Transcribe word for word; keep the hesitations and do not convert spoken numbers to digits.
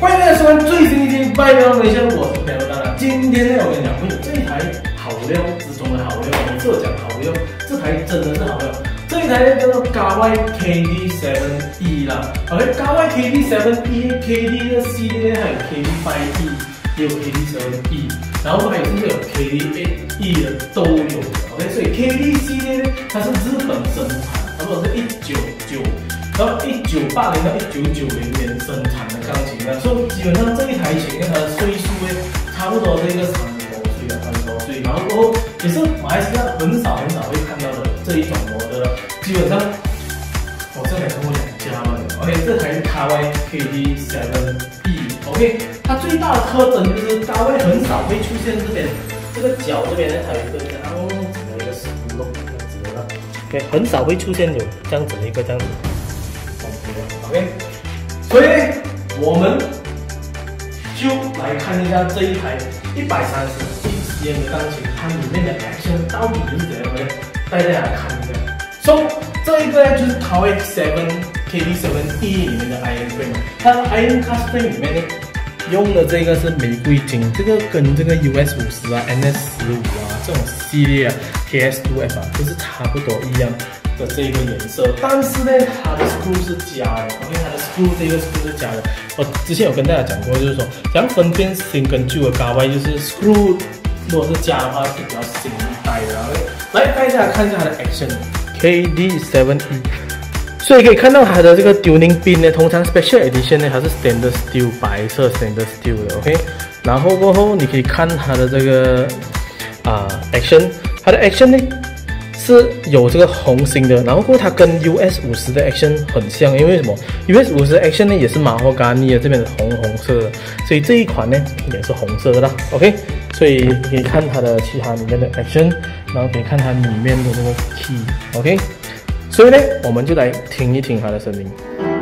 欢迎大家收看最新一期《拜喵没线》，我是朋友大大。今天呢，我跟你讲，我有这一台好料之中的好料，我这讲好料，这台真的是好料。这一台呢叫做 Kawai K D 七 E 啦 ，OK，Kawai K D 七 E，K D 的系列还有 K D 五 E， 也有 K D 七 E， 然后还有甚至有 K D 八 E 的都有的 ，OK， 所以 K D 系列呢，它是日本生产，差不多是一九九。然后一九八零到一九九零年生产的钢琴呢，所以基本上这一台琴呢，它的岁数呢，差不多是一个三十多岁啊，三十多岁。然后过后也是马来西亚很少很少会看到的这一种模特，基本上我这台跟我两家嘛 ，OK， 这台是 Kawai K D 七 E，OK， 它最大的特征就是高位很少会出现这边这个角这边呢，它有一个这样子的一个石漏这样子的 ，OK， 很少会出现有这样子的一个这样子。OK， 所以我们就来看一下这一台一百三十一 C M 的钢琴，它里面的 action 到底是怎样的？带大家看一下。So 这一个呢，就是 Kawai 七 K D 七 E 里面的 iron frame， 它的 iron cast frame 里面呢，用的这个是玫瑰金，这个跟这个 U S 五十啊、N S 十五啊这种系列啊、K S 二 F 啊，都是差不多一样的这个颜色，但是呢，它的 screw 是假的 ，OK， 它的 screw 这个 screw 是假的。我之前有跟大家讲过，就是说怎样分辨新跟旧的 Kawai， 就是 screw 如果是假的话是比较新一代的。来，带大家看一下它的 action K D 七 E， 所以可以看到它的这个 tuning pin 呢，通常 special edition 呢它是 stainless steel 白色 stainless steel 的 ，OK， 然后过后你可以看它的这个啊、呃、action， 它的 action 呢。是有这个红心的，然后过后它跟 U S 五十的 action 很像，因为什么 ？U S 五十的 action 呢也是马霍嘎尼的，这边是红红色的，所以这一款呢也是红色的啦。OK， 所以你可以看它的其他里面的 action， 然后可以看它里面的这个 key。OK， 所以呢，我们就来听一听它的声音。